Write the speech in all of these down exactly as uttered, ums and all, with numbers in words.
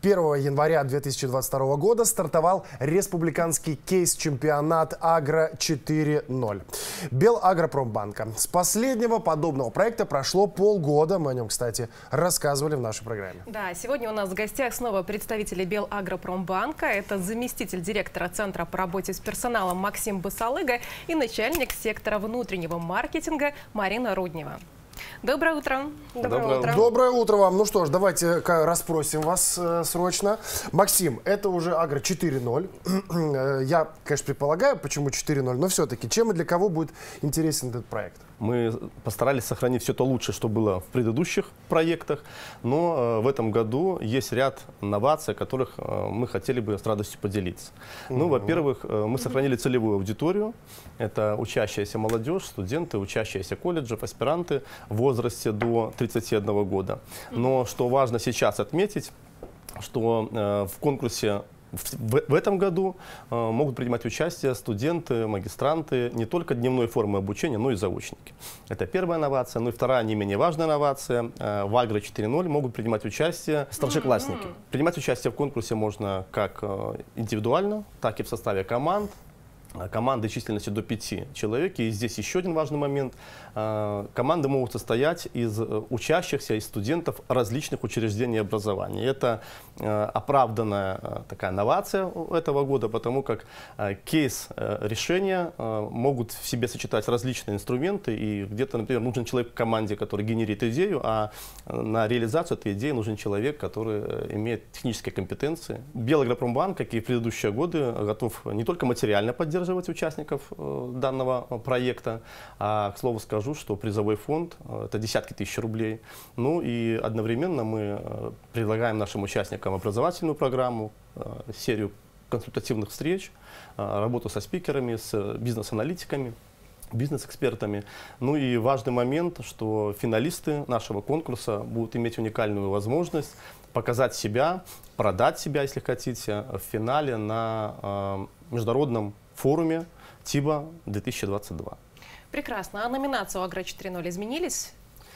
первого января две тысячи двадцать второго года стартовал республиканский кейс-чемпионат Агро четыре ноль Белагропромбанка. С последнего подобного проекта прошло полгода. Мы о нем, кстати, рассказывали в нашей программе. Да, сегодня у нас в гостях снова представители Белагропромбанка. Это заместитель директора Центра по работе с персоналом Максим Басалыга и начальник сектора внутреннего маркетинга Марина Руднева. Доброе утро. Доброе, Доброе утро. Доброе утро вам. Ну что ж, давайте расспросим вас э, срочно. Максим, это уже Агро четыре ноль. Я, конечно, предполагаю, почему четыре ноль, но все-таки чем и для кого будет интересен этот проект? Мы постарались сохранить все то лучшее, что было в предыдущих проектах, но э, в этом году есть ряд новаций, о которых э, мы хотели бы с радостью поделиться. Mm-hmm. Ну, во-первых, э, мы сохранили целевую аудиторию. Это учащаяся молодежь, студенты, учащиеся колледжев, аспиранты в возрасте до тридцати одного года. Но что важно сейчас отметить, что э, в конкурсе В, в этом году э, могут принимать участие студенты, магистранты не только дневной формы обучения, но и заочники. Это первая инновация. Ну и вторая, не менее важная инновация. Э, в Агро четыре ноль могут принимать участие старшеклассники. Mm-hmm. Принимать участие в конкурсе можно как э, индивидуально, так и в составе команд. Команды численностью до пяти человек. И здесь еще один важный момент. Команды могут состоять из учащихся, из студентов различных учреждений образования. Это оправданная такая новация этого года, потому как кейс решения могут в себе сочетать различные инструменты. И где-то, например, нужен человек в команде, который генерит идею, а на реализацию этой идеи нужен человек, который имеет технические компетенции. Белагропромбанк, как и в предыдущие годы, готов не только материально поддерживать участников э, данного проекта. А, к слову скажу, что призовой фонд э, это десятки тысяч рублей. Ну и одновременно мы э, предлагаем нашим участникам образовательную программу, э, серию консультативных встреч, э, работу со спикерами, с бизнес-аналитиками, бизнес-экспертами. Ну и важный момент, что финалисты нашего конкурса будут иметь уникальную возможность показать себя, продать себя, если хотите, в финале на э, международном форуме ТИБА две тысячи двадцать два. Прекрасно. А номинации у Агро четыре ноль изменились?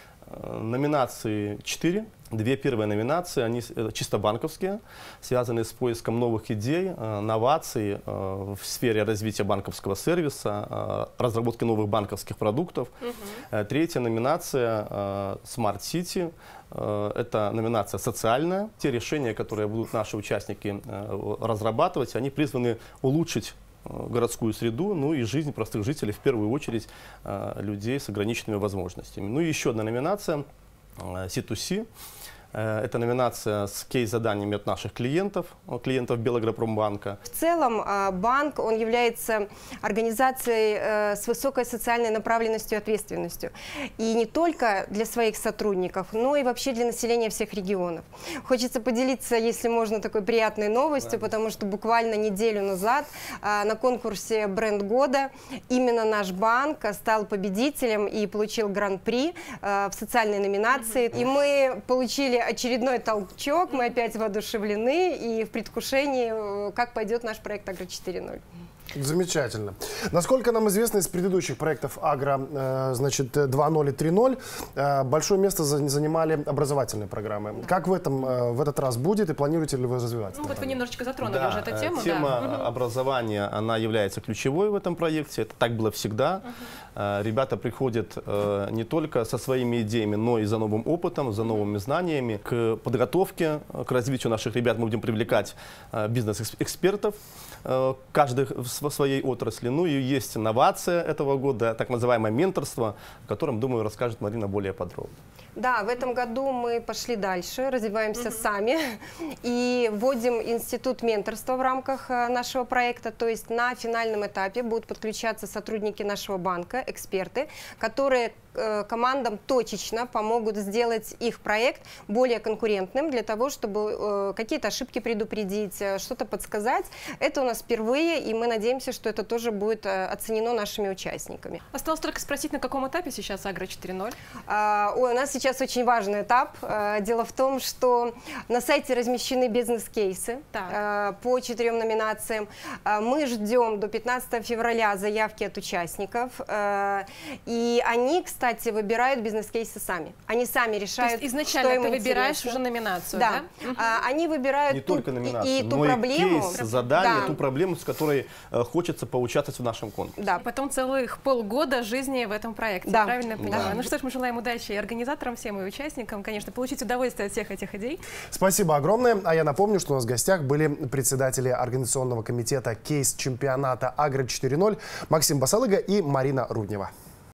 Номинации четыре. Две первые номинации, они чисто банковские, связанные с поиском новых идей, новаций в сфере развития банковского сервиса, разработки новых банковских продуктов. Uh-huh. Третья номинация Smart City. Это номинация социальная. Те решения, которые будут наши участники разрабатывать, они призваны улучшить городскую среду, ну и жизнь простых жителей, в первую очередь людей с ограниченными возможностями. Ну и еще одна номинация си ту си. Это номинация с кейс-заданиями от наших клиентов, клиентов Белагропромбанка. В целом банк, он является организацией с высокой социальной направленностью и ответственностью. И не только для своих сотрудников, но и вообще для населения всех регионов. Хочется поделиться, если можно, такой приятной новостью, потому что буквально неделю назад на конкурсе «Бренд года» именно наш банк стал победителем и получил гран-при в социальной номинации. И мы получили очередной толчок, мы опять воодушевлены и в предвкушении, как пойдет наш проект Агро четыре ноль. Замечательно. Насколько нам известно из предыдущих проектов Агро, э, значит, два ноль и три ноль, э, большое место занимали образовательные программы. Как в этом э, в этот раз будет и планируете ли вы развивать? Ну, вот вы немножечко затронули да, уже эту тему. Тема да. образования, она является ключевой в этом проекте. Это так было всегда. Uh-huh. Ребята приходят э, не только со своими идеями, но и за новым опытом, за новыми знаниями. К подготовке, к развитию наших ребят мы будем привлекать э, бизнес-экспертов, э, каждый в своей отрасли. Ну и есть инновация этого года, так называемое менторство, о котором, думаю, расскажет Марина более подробно. Да, в этом году мы пошли дальше, развиваемся mm-hmm. сами и вводим институт менторства в рамках нашего проекта. То есть на финальном этапе будут подключаться сотрудники нашего банка, эксперты, которые командам точечно помогут сделать их проект более конкурентным для того, чтобы какие-то ошибки предупредить, что-то подсказать. Это у нас впервые, и мы надеемся, что это тоже будет оценено нашими участниками. Осталось только спросить, на каком этапе сейчас Агро четыре ноль? А, ой, у нас сейчас очень важный этап. Дело в том, что на сайте размещены бизнес-кейсы по четырем номинациям. Мы ждем до пятнадцатого февраля заявки от участников. И они, кстати, кстати, выбирают бизнес-кейсы сами. Они сами решают, То есть изначально что им ты выбираешь интересно. уже номинацию, Да. да? А, они выбирают Не ту, только номинацию, и, и ту но проблему. и кейс, задание, Да. ту проблему, с которой э, хочется поучаствовать в нашем конкурсе. Да. И потом целых полгода жизни в этом проекте. Да. Правильно я понимаю? Да. Ну что ж, мы желаем удачи и организаторам, всем и участникам, конечно, получить удовольствие от всех этих идей. Спасибо огромное. А я напомню, что у нас в гостях были председатели организационного комитета «Кейс чемпионата Агро четыре ноль» Максим Басалыга и Марина Руднева.